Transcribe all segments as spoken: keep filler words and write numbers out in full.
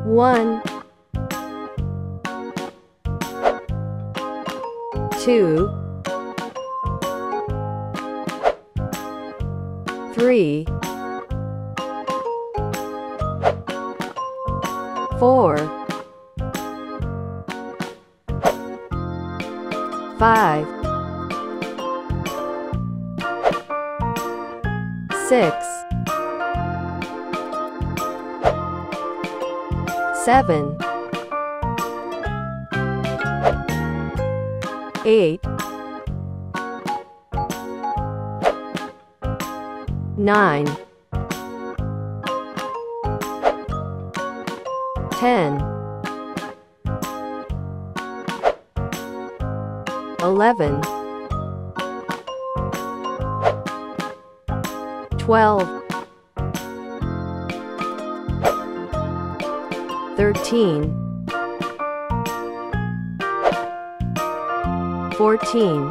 one, two, three, four, five, six, seven, eight, nine, ten, eleven, twelve, thirteen, fourteen,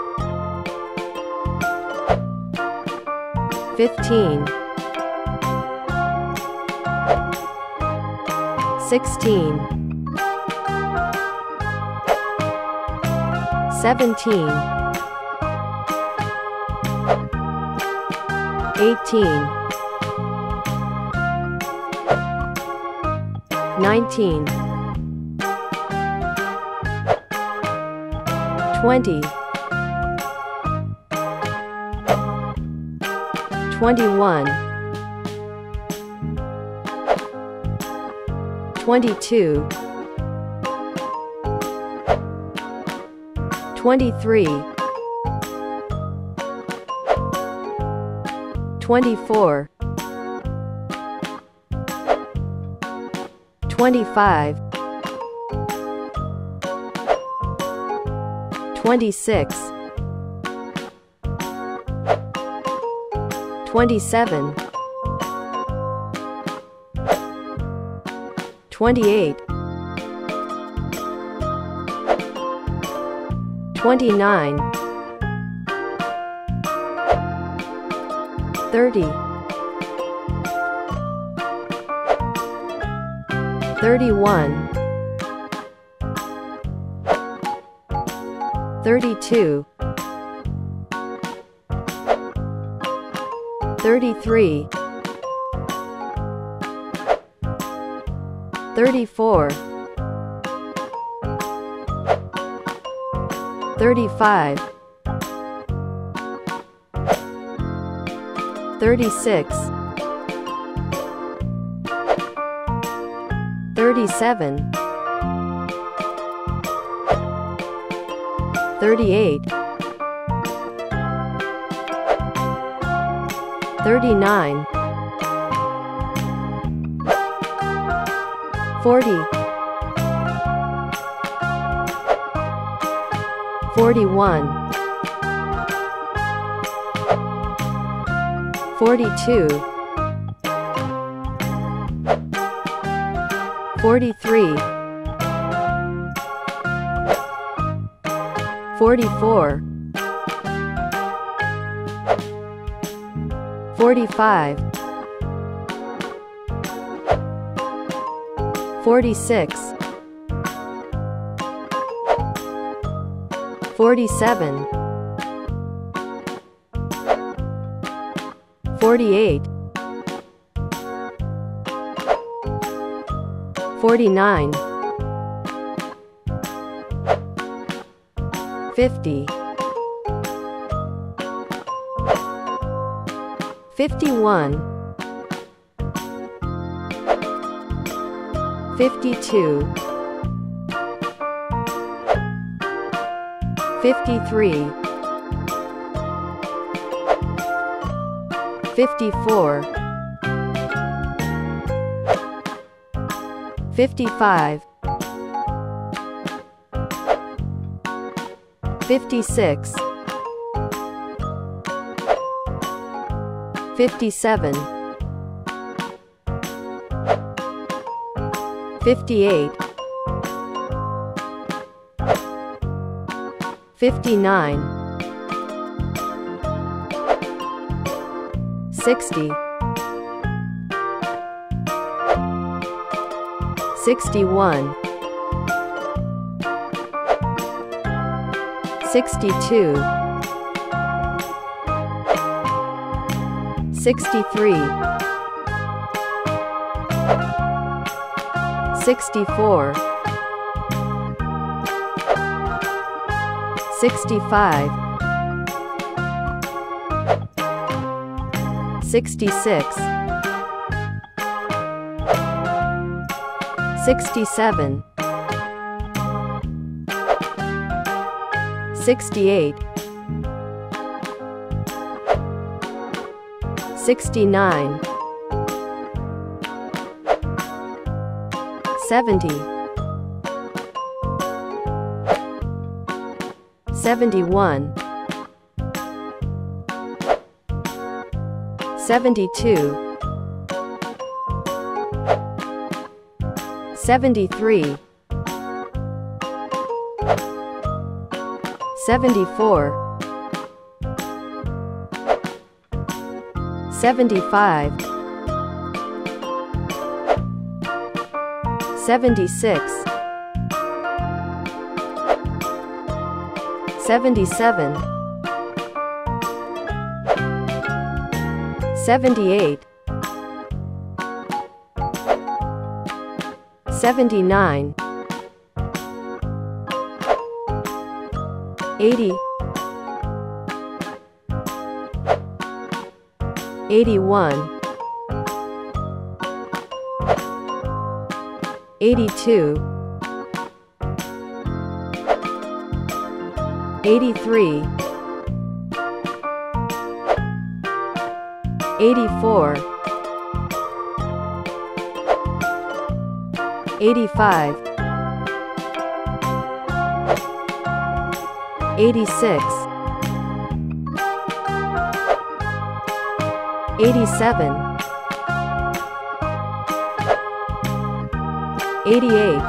fifteen, sixteen, seventeen, eighteen, nineteen, twenty, twenty-one, twenty-two, twenty-three, twenty-four, twenty-five, twenty-six, twenty-seven, twenty-eight, twenty-nine, thirty, thirty-one, thirty-two, thirty-three, thirty-four, thirty-five, thirty-six, thirty-seven, thirty-eight, thirty-nine, forty, forty-one, forty-two, forty-three, forty-four, forty-five, forty-six, forty-seven, forty-eight, forty-nine, fifty, fifty-one, fifty-two, fifty-three, fifty-four, fifty-five, fifty-six, fifty-seven, fifty-eight, fifty-nine, sixty, sixty-one, sixty-two, sixty-three, sixty-four, sixty-five, sixty-six, sixty-seven, sixty-eight, sixty-nine, seventy, seventy-one, seventy-two, seventy-three, seventy-four, seventy-five, seventy-six, seventy-seven, seventy-eight, seventy-nine, eighty, eighty-one, eighty-two, eighty-three, eighty-four, eighty-five, eighty-six, eighty-seven, eighty-eight,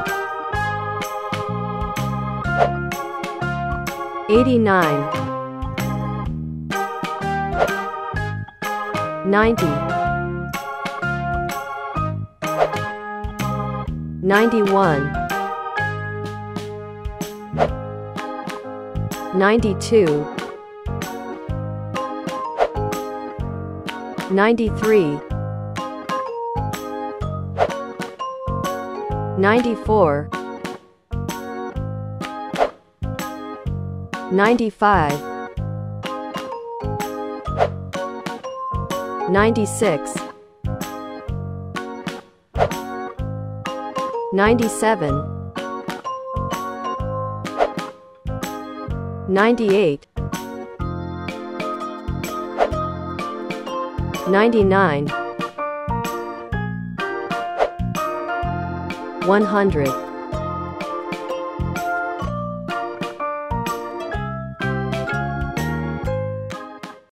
eighty-nine, ninety, ninety-one, ninety-two, ninety-three, ninety-four, ninety-five, ninety-six, ninety-seven, ninety-eight, ninety-nine, one hundred.